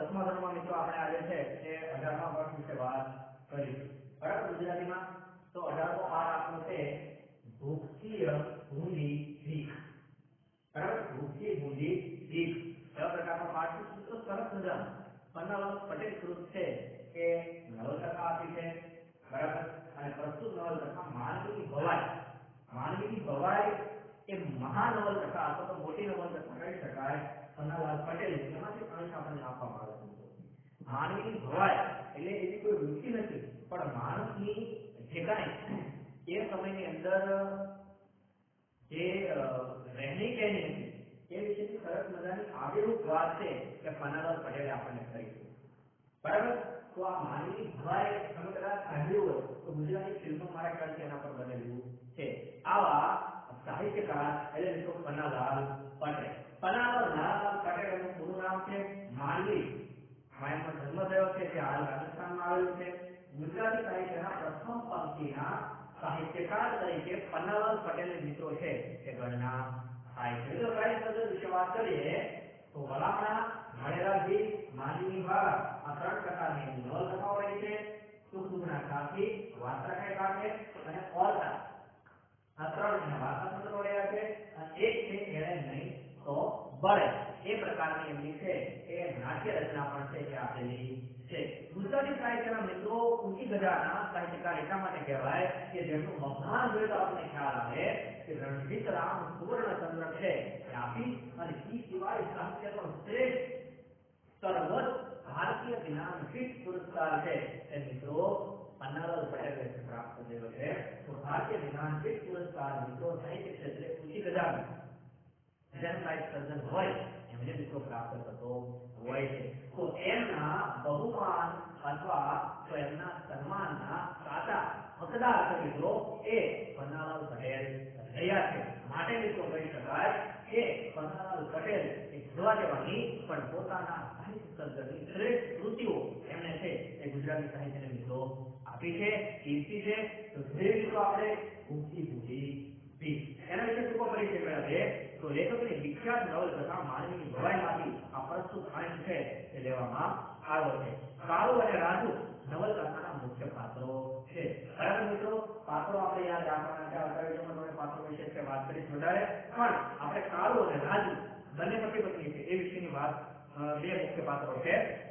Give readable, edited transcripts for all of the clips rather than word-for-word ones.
10મા ધોરણમાં મિત્રો આપણે આજે છે એ 18મા પાઠ વિશે વાત કરીશું બરાબર ગુજરાતીમાં તો 18મો પાઠ આપણો છે ભૂખથી ભૂંડી ભીખ બરાબર ભૂખથી ભૂંડી ભીખ એવા પ્રકારનો પાઠ છે મિત્રો સરસ મજાનો પન્નાલાલ પટેલ કૃત છે કે નવલકથા આપી છે બરાબર અને પ્રસ્તુત નવલકથા માનવીની ભવાઈ એ મહાનવલકથા અથવા તો મોટી નવલકથા કહી શકાય પન્નાલાલ પટેલ એમાંથી અંશ આપણને આપવામાં આવે છે માનવીની ભવાઈ એટલે એવી કોઈ વૃત્તિ નથી પણ માણસની જે કાંઈ એ સમયની અંદર જે રહેણી કહેણી હતી એ વિશેની સરસ મજાની આબેહૂબ વાત છે કે પન્નાલાલ પટેલે આપણને કરી છે બરાબર તો આ માનવીની ભવાઈ તમે કદાચ સાંભળ્યું હોય તો ગુજરાતી ફિલ્મો મારા ખ્યાલથી એના પર બનેલું છે આવા સાહિત્યકાર એટલે મિત્રો પન્નાલાલ પટેલનું પૂરું નામ છે માનવી એમનો જન્મ થયો છે જે હાલ રાજસ્થાનમાં આવેલું છે ગુજરાતી સાહિત્યના પ્રથમ પંક્તિના સાહિત્યકાર તરીકે પન્નાલાલ પટેલના મિત્રો છે તે ગણના થાય છે જો સાહિત્ય સર્જન વિશે વાત કરીએ તો વલામણા મળેલા ગીત માનવીની ભાર આ 3 પ્રકારની નવલકથાઓ રહી છે સુખદુઃખના સાથી વાર્તા કાઢે અને ઓરતા આ 3 એના વાર્તા સંગ્રહો રહ્યા છે અને એક છે એણે નહીં તો બળે એ પ્રકારની એમની છે એ નાટ્ય રચના પણ છે કે આપેલી છે ગુજરાતી સાહિત્યના મિત્રો ઊંચી ગજાના સાહિત્યકાર એટલા માટે કહેવાય કે જેમનું મહાન જોઈએ તો આપણને ખ્યાલ આવે કે રણજીત રામ સુવર્ણચંદ્રક છે એ આપી અને એ સિવાય સાહિત્યનો શ્રેષ્ઠ સર્વોચ્ચ ભારતીય જ્ઞાનપીઠ પુરસ્કાર છે એ મિત્રો પન્નાલાલ પટેલે પ્રાપ્ત થયેલો છે તો ભારતીય જ્ઞાનપીઠ પુરસ્કાર મિત્રો સાહિત્ય ક્ષેત્રે ઊંચી ગજાનું જેનું સાહિત્ય સર્જન હોય એમને મિત્રો પ્રાપ્ત થતો હોય છે તો એમના બહુમાન અથવા તો એમના સન્માનના સાચા હકદાર છે મિત્રો એ પન્નાલાલ પટેલ રહ્યા છે માટે મિત્રો કહી શકાય કે પન્નાલાલ પટેલ એ જોવા જેવાની પણ પોતાના સાહિત્ય સર્જનની શ્રેષ્ઠ કૃતિઓ એમને છે એ ગુજરાતી સાહિત્યને મિત્રો આપી છે કીર્તિ છે તો જે મિત્રો આપણે ભૂખથી ભૂલી ભીખ એના વિશે ટૂંકો પરિચય મેળવીએ તો લેખકની વિખ્યાત નવલકથા માનવીની ભવાઈમાંથી આ પ્રસ્તુત અંશ છે તે લેવામાં આવ્યો છે કાળુ અને રાજુ નવલકથાના મુખ્ય પાત્રો છે બરાબર મિત્રો પાત્રો આપણે યાદ રાખવાના છે આવતા વિડીયોમાં તમે પાત્રો વિશે છે વાત કરીશ વધારે પણ આપણે કાળુ અને રાજુ બંને પતિ પત્ની છે એ વિશેની વાત બે મુખ્ય પાત્રો છે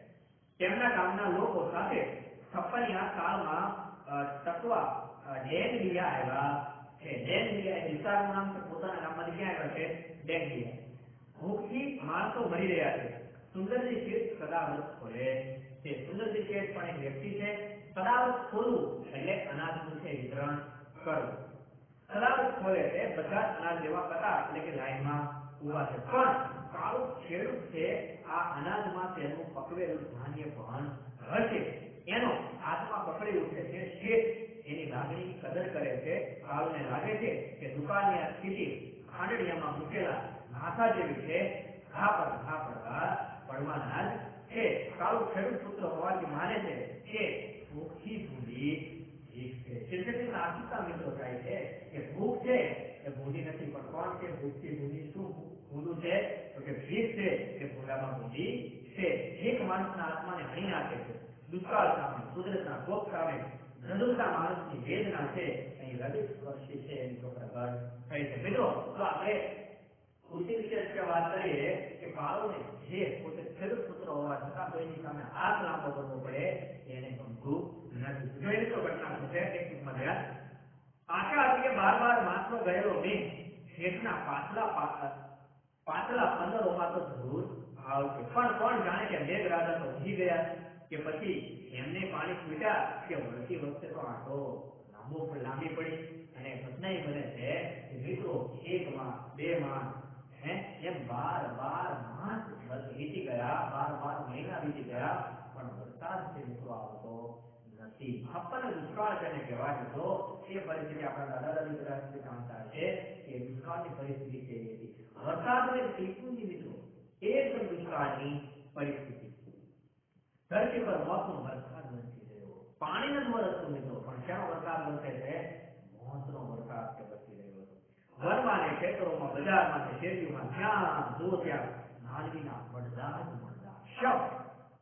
તેમના ગામના લોકો સાથે છપ્પનિયા કાળમાં ટકવા ડેંગલિયા આવ્યા છે ડેંગલિયા એ વિસ્તારનું નામ છે પોતાના ગામમાંથી ક્યાં આવ્યા છે ડેંગલિયા ભૂખથી માણસો મરી રહ્યા છે સુંદરજી શેઠ સદાવ્રત ખોલે છે સુંદરજી શેઠ પણ એક વ્યક્તિ છે સદાવ્રત ખોલવું એટલે અનાજનું છે વિતરણ કરવું સદાવ્રત ખોલે છે બધા જ અનાજ લેવા કતાર એટલે કે લાઈનમાં ઉભા છે પણ કાળુ ખેડૂત છે આ અનાજમાં તેનું પકવેલું ધાન્ય પણ હશે એનો હાથમાં પકડી ઉઠે છે શેઠ એની લાગણી કદર કરે છે કાળુને લાગે છે કે દુકાનની આ સ્થિતિ ખાંડણીયામાં મૂકેલા માથા જેવી છે ઘા પર ઘા પડવાના જ છે કાળુ ખેડૂત પુત્ર હોવાથી માને છે કે ભૂખથી ભૂંડી ભીખ છે શીર્ષકની તાર્કિકતા મિત્રો થાય છે કે ભૂખ છે એ ભૂંડી નથી પણ કોણ છે ભૂખથી ભૂંડી શું ભૂંડું છે તો કે ભીખ છે કે ભૂંડામાં ભૂંડી છે એક માણસના આત્માને હણી નાખે છે દુષ્કાળ સામે કુદરતના કોપ સામે ધ્રુજતા માણસની વેદના છે અહીં હૃદય સ્પર્શી છે એની તો પ્રગટ થઈ છે મિત્રો તો આપણે કૃતિ વિશે વાત કરીએ કે કાળુને જે પોતે ખેડૂત પુત્ર હોવા છતાં કોઈની સામે હાથ લાંબો કરવો પડે એને ગમતું નથી જોઈ તો ઘટના શું છે એક ટૂંકમાં ધ્યાન આશા બાર માત્ર ગયેલો મેં શેઠના પાછલા 15 તો જરૂર આવશે પણ કોણ જાણે કે મેઘરાજા તો ઉઠી ગયા કે પછી એમને પાણી છૂટ્યા કે વળતી વખતે તો આટો લાંબી પડી અને ઘટના બને છે કે મિત્રો 1 માં 2 માં એમ 12 માસ વીતી ગયા 12 મહિના વીતી ગયા પણ વરસાદ છે મિત્રો આવતો નથી આપણને દુષ્કાળ જેને કહેવાય મિત્રો એ પરિસ્થિતિ આપણા દાદા દાદી કદાચ જાણતા છે કે દુષ્કાળની પરિસ્થિતિ કેવી હતી વરસાદને ટીપુંજી મિત્રો એકદમ દુષ્કાળની પરિસ્થિતિ ધરતી પર મોસમ વરસાદ નથી રહ્યો પાણી નથી વરસતું મિત્રો પણ શેનો વરસાદ વરસે છે મોસમનો વરસાદ છે વરસી રહ્યો છે વનમાં ને ખેતરોમાં બજારમાં ને શેરીઓમાં જ્યાં જુઓ ત્યાં માનવીના મળદા શબ્દ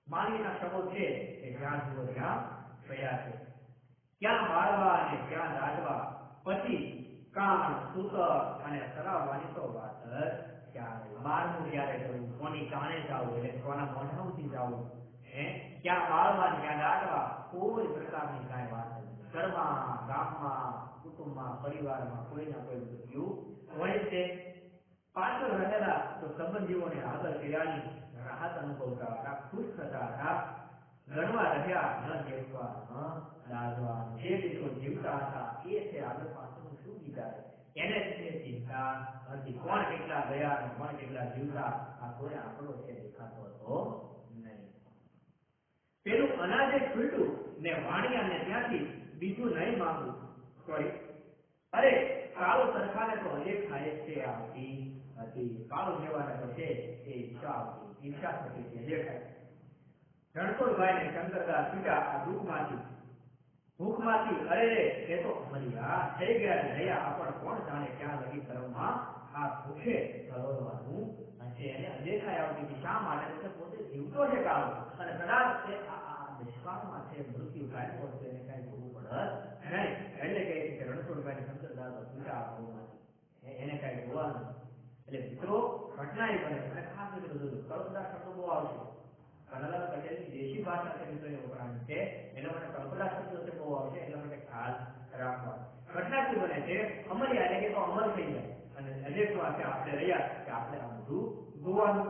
માનવીના શબો છે એ જ્યાં જુઓ ત્યાં થયા છે. ક્યાં માળવા અને ક્યાં દાટવા, પછી કાન સૂતર અને સરાવવાની તો વાત જ ક્યારે. બારમું ક્યારે કરવું, કોની કાણે જવું એટલે કોના મોઢામાંથી જવું, ક્યાં માળવા ને ક્યાં દાટવા, કોઈ પ્રકારની કાંઈ વાત નથી. ઘરમાં, ગામમાં, કુટુંબમાં, પરિવારમાં કોઈના કોઈ મૃત્યુ હોય છે. પાછળ રહેલા તો સંબંધીઓને આગળ કર્યાની રાહત અનુભવતા હતા, ખુશ થતા હતા. ગણવા રહ્યા ન દેખવા ન લાજવા, જે મિત્રો જીવતા હતા એ છે આગળ પાછળનું શું વિચારે એને જ તે ચિંતા હતી. કોણ કેટલા ગયા અને કોણ કેટલા જીવતા આ કોઈ આંકડો છે દેખાતો હતો નહીં. પેલું અનાજે ખૂટ્યું ને વાણિયાને ત્યાંથી બીજું નહીં માંગવું. સોરી, અરે કાળો સરખાને તો હજે ખાય છે આવતી હતી. કાળો જેવાને તો છે એ ઈચ્છા આવતી, ઈચ્છા થતી હતી, હજે ખાય. રણછોડભાઈ ને શંકરદાસ છૂટ્યા આ દુઃખમાંથી, ભૂખમાંથી. અરે રે એ તો અમરિયા થઈ ગયા રહ્યા. આપણ કોણ જાણે ક્યાં લગી કર્મમાં આ ભૂખે ધરોરવાનું છે. એને અદેખાઈ આવતી હતી. શા માટે? તો પોતે જીવતો છે કાળો અને કદાચ તે આ દુષ્કાળમાં છે, મૃત્યુ કાઢવો છે, એને કઈ જોવું પડે નહીં. એટલે કહે છે કે રણછોડભાઈ ને શંકરદાસ છૂટ્યા આ ભૂખમાંથી, એને કઈ જોવાનું. એટલે મિત્રો ઘટના એ બને. અને ખાસ મિત્રો જોજો કલ્પના શબ્દો બહુ આવશે. કનલાલ પટેલની દેશી ભાષા છે મિત્રો એ વપરાણી છે, એના માટે કલ્પના શબ્દો છે બહુ આવશે, એટલા માટે ખ્યાલ રાખવા. ઘટના શું બને છે? અમરિયા એટલે કે તો અમર થઈ જાય અને અજેકવા છે આપણે રહ્યા કે આપણે આ બધું જોવાનું.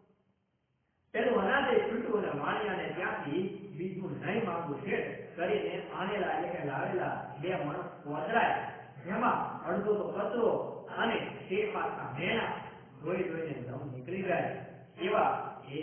પેલું અનાજે છૂટ્યું અને વાણિયાને ત્યાંથી બીજું નહીં માંગવું છે કરીને આણેલા એટલે કે લાવેલા 2 મણ કોદરાય, જેમાં અડધો તો કચરો અને તે પાછા મેણા ધોઈ ધોઈને દમ નીકળી જાય એવા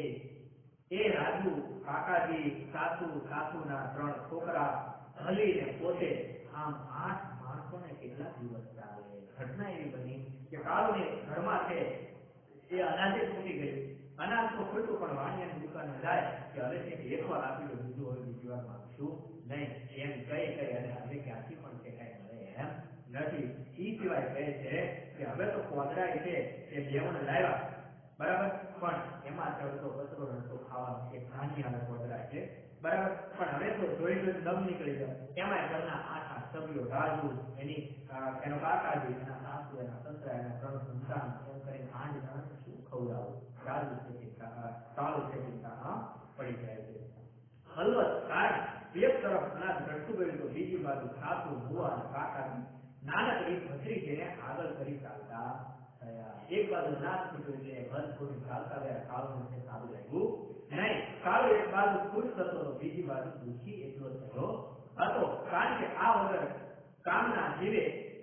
એ રાજુ, કાકાજી, સાસુના 3 છોકરા હલીને પોતે આમ 8 માણસોને કેટલા દિવસ ચાલે. ઘટના એવી બની કે કાળુને ઘરમાં છે એ અનાજે ખૂટી ગયું. અનાજ તો ખૂટ્યું પણ વાણિયાની દુકાને જાય કે હવે કંઈક એકવાર આપી દો, બીજું હવે બીજી વાર માંગશું નહીં એમ કહી અને હવે ક્યાંથી પણ છે કઈ મળે એમ નથી. એ સિવાય કહે છે કે હવે તો કોદરાય છે એ 2 મણ લાવ્યા બરાબર, પણ એમાં ચડતો કચરો નતો ખાવાનો. એક ધાન્ય આવે કોદરા છે બરાબર, પણ હવે તો જોઈ જોઈને દમ નીકળી જાય. એમાં ઘરના 8 સભ્યો, રાજુ એનો કાકાજી, એના સાસુ, એના સસરા, એના 3 સંતાન, એમ કરીને 8 જણાને શું ખવડાવું? રાજુ છે કાળું છે ચિંતામાં પડી જાય છે. અલબત્ત કારણ એક તરફ અનાજ ઘટતું ગયું તો બીજી બાજુ સાસુ, બુવા અને કાકાજી નાનકડી ભત્રીજીને આગળ કરી ચાલતા થયા. એક બાજુ નાક ફૂટ્યું એટલે ઘર ફૂટી ચાલતા ગયા. કાળુને છે સારું લાગ્યું નહીં. કાળુ એક બાજુ ખુશ થતો તો બીજી બાજુ દુઃખી એટલો થયો હતો. કારણ કે આ વગર કામના જીવે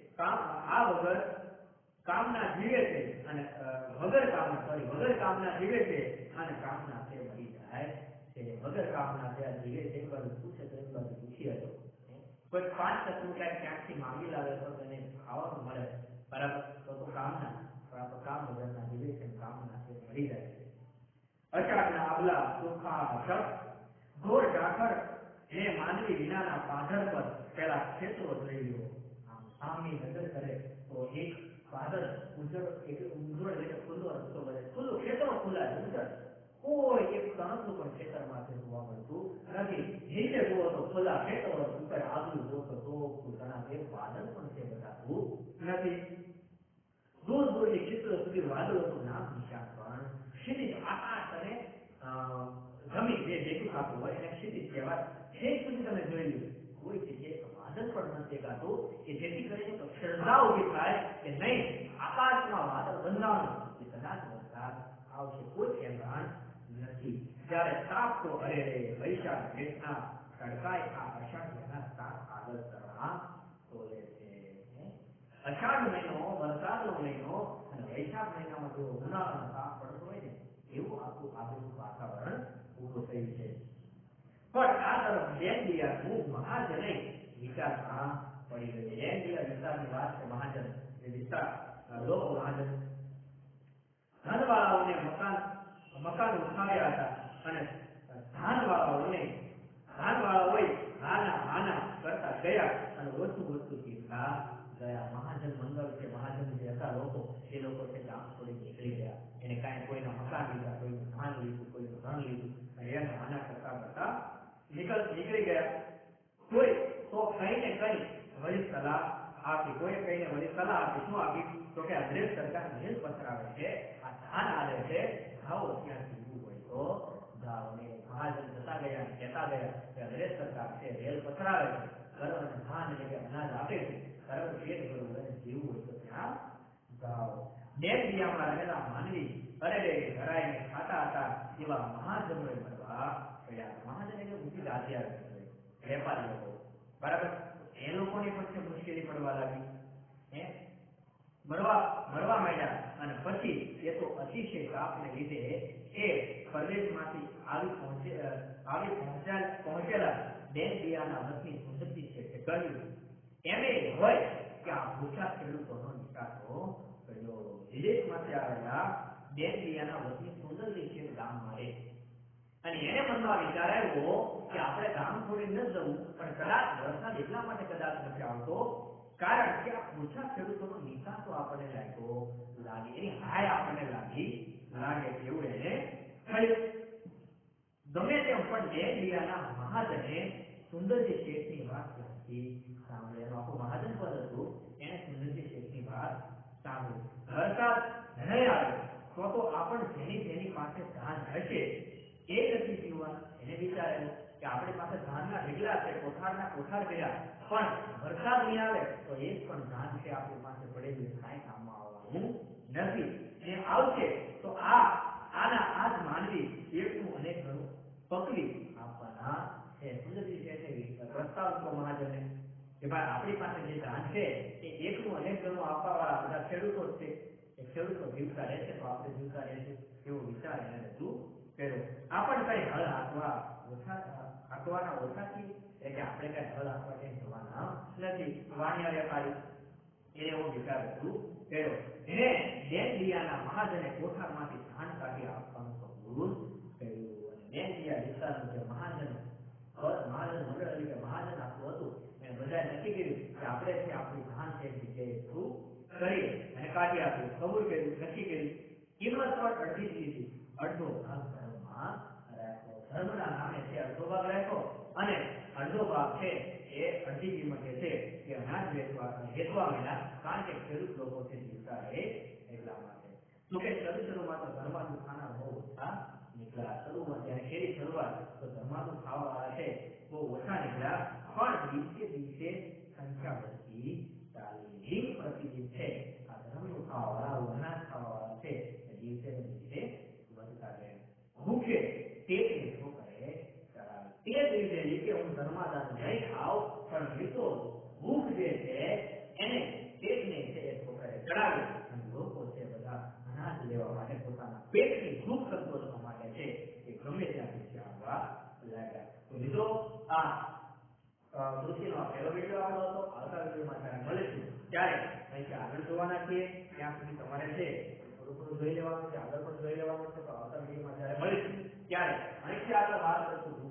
છે અને વગર કામના જીવે છે અને કામના છે મરી જાય છે. વગર કામના ત્યાં જીવે છે, એક બાજુ ખુશ હતો, એક બાજુ દુઃખી હતો. કોઈ 5 તત્વું ક્યાંકથી માંગી લાવે તો તેને ખાવાનું મળે બરાબર, તો કામના, પણ આ તો કામ વગરના જીવે છે, કામના છે મરી જાય છે. અષાઢના આબલા ચોખા અછત ઘોર ઝાકર ને માનવી વિનાના પાધર પર પેલા ખેતરો જોઈ લ્યો. આમ સામી નજર કરે તો એક પાધર ઉજળ એટલે ખુલ્લો રસ્તો બને, ખુલ્લું ખેતરો ખુલ્લા છે, ઉજળ કોઈ એક તણખલું પણ ખેતરમાંથી જોવા મળતું નથી. નીચે જુઓ તો ખુલ્લા ખેતરો, ઉપર આગળ જુઓ તો ચોખ્ખું તણાવ, એક વાદળ પણ છે બતાતું નથી. દૂર દૂરની ચિત્રો સુધી વાદળોનું નામ નિશાન પણ ક્ષિતિજ, આકાશ અને જમીન જે ભેગું થતું હોય એને ક્ષિતિજ કહેવાય. છેક સુધી તમે જોઈ લો કોઈ જગ્યાએ વાદળ પણ નથી દેખાતું, કે જેથી કરીને તો શ્રદ્ધા ઉભી થાય કે નહીં આકાશમાં વાદળ બંધાણું એ કદાચ વરસાદ આવશે. કોઈ કહેવાણ નથી. જ્યારે તાપ તો અરે રે વૈશાખ જેઠના તડકાય આ અષાઢિયાના તાપ આગળ તરણા તોલે છે. અષાઢ મહિનો વરસાદનો મહિનો અને વૈશાખ મહિનામાં જો ઉનાળાનો તાપ પડતો હોય ને એવું આપણું આબેહૂબ વાતાવરણ ઊભું થયું છે. પણ આ તરફ લેનદિયાનું મહાજને વિચારમાં પડી ગયું. લેનદિયા વિસ્તારની વાત છે. મહાજન જે વિસ્તાર લોકો મહાજન ધનવાળાઓને મકાન ઉઠાવ્યા હતા અને ધાનવાળાઓએ હાના કરતા ગયા અને ઓછું કીધા ગયા. મહાજન મંડળ છે, મહાજન જે હતા લોકો, એ લોકો છે ગામ છોડી નીકળી ગયા. એને કાંઈ કોઈના મકાન લીધા, કોઈનું ધાન લીધું, કોઈનું ધન લીધું અને અને આના કરતા કરતા નીકળી ગયા. કોઈ તો કઈ ને કઈ વળી સલાહ આપી, કોઈ કઈને વળી સલાહ આપી. શું આપી? તો કે અંગ્રેજ સરકાર રેલ પથરાવે છે, આ ધાન હાલે છે, જાઓ ત્યાં જીવવું હોય તો જાઓ. અને મહાજન જતા ગયા અને કહેતા ગયા કે અંગ્રેજ સરકાર છે, રેલ પથરાવે છે, બરાબર, અને ધાન એટલે કે અનાજ આપે છે, બરાબર, પેટ ભરવું અને જીવવું હોય તો ત્યાં જાઓ. ડેમડિયામાં રહેલા માનવી અરે ધરાઈને ખાતા હતા એવા મહાજનોએ મળવા પડ્યા. મહાજન એટલે ઊંચી જાતિ આવે છે, વેપારી લોકો, બરાબર. એ લોકોને પણ મુશ્કેલી પડવા લાગી, મળવા માંડ્યા. અને પછી એ તો અતિશય તાપને લીધે એ પરદેશમાંથી આવી પહોંચેલા ડેમડિયાના વતની સુંદરજી શેઠે કહ્યું, એમે હોય કે આ ભૂખ્યા ખેડૂતોનો નિકાસો કર્યો. વિદેશમાંથી આવેલા ડેમડિયાના વતની સુંદરજી શેઠ ગામમાં રહે અને એને મનમાં વિચાર આવ્યો કે આપણે ગામ છોડી ન જવું, પણ કદાચ વરસાદ એટલા માટે કદાચ નથી આવતો કારણ કે આ પૂછા ખેડૂતોનો નિકાસો આપણને લાગે, એની હાય આપણને લાગે એવું એને થયું. ગમે તેમ પણ ડેમડિયાના મહાજને સુંદરજી શેઠની વાત ધ્યાનથી સાંભળી. એનું આખું મહાજન પદ હતું, એને સુંદરજી શેઠની વાત સાંભળી. વરસાદ નહીં આવે તો આપણ જેની પાસે ધાન હશે એ નથી જીવવાનું. એને વિચારેલું કે આપણી પાસે ધાનના ઢગલા છે, કોઠારના કોઠાર કર્યા, પણ વરસાદ નહીં આવે તો એક પણ ધાન છે આપણી પાસે પડેલું કાંઈ કામમાં આવવાનું નથી. ને આવશે તો આજ માનવી એકનું અનેક ગણું પકવી આપવાના છે. સુંદરજી શેઠે પ્રસ્તાવ મૂકો મહાજનને કે ભાઈ આપણી પાસે જે ધાન છે એ એકનું અનેક ગણું આપવા વાળા બધા ખેડૂતો જ છે, એ ખેડૂતો જીવતા રહેશે તો આપણે જીવતા રહેશું, એવો વિચાર એને રજૂ કર્યો. આપણને કઈ હળ હાંકવાના ઓછા છીએ, એટલે કે આપણે કઈ હળ હાંકવા ક્યાંય જવાના નથી. વાણિયા વેપારી એને એવો વિચાર રજૂ કર્યો. એને ડેમડિયાના મહાજને કોઠારમાંથી ધાન કાઢી આપવાનું કબૂલ કર્યું. અને ડેમડિયા વિસ્તારનું જે મહાજન મંડળ એટલે કે મહાજન આખું હતું, એને બધાએ નક્કી કર્યું કે આપણે છે આપણું ધાન છે એક જગ્યાએ ભેગું કરીએ અને કાઢી આપીએ. કબૂલ કર્યું, નક્કી કર્યું. કિંમત પણ અડધી જ લીધી, અડધો ભાગ ધર્મમાં રાખ્યો. ધર્મના નામે છે અડધો ભાગ રાખ્યો અને અડધો ભાગ છે એ અડધી કિંમતે છે એ અનાજ વેચવા માંડ્યા, કારણ કે ખેડૂત લોકો છે જીવતા રહે એટલા માટે. તો કે શરૂમાં તો ધર્માદુ ખાનાર બહુ ઓછા નીકળ્યા. જ્યારે કેરી શરૂઆત તો ધર્માદુ ખાવા વાળા છે બહુ ઓછા નીકળ્યા, પણ દિવસે સંખ્યા વધતી ચાલી. દિન પ્રતિદિન છે આ ધર્મનું ખાવા વાળા, અનાજ ખાવા વાળા છે દિવસે ને દિવસે વધતા ગયા. ભૂખે પેટને ઠોકરે ચડાવે. તે જ રીતે કે હું ધર્માદાન નહીં ખાવ, પણ મિત્રો ભૂખ જે છે એને પેટને છે એ ઠોકરે ચડાવે. અને લોકો છે બધા અનાજ લેવા માટે, પોતાના પેટની ભૂખ સંતોષવા માટે છે એ ગમે ત્યાંથી છે આવવા લાગ્યા. તો મિત્રો આ કૃષિનો આ પહેલો વિડીયો આપણો હતો. આવતા વિડીયોમાં જ્યારે મળીશું ત્યારે અહીંથી આગળ જોવાના છીએ. ત્યાં સુધી તમારે છે થોડું જોઈ લેવાનું છે, આગળ પણ જોઈ લેવાનું છે. તો આવતા વિડીયોમાં જ્યારે મળીશું ત્યારે અહીંથી આગળ વાત કરશું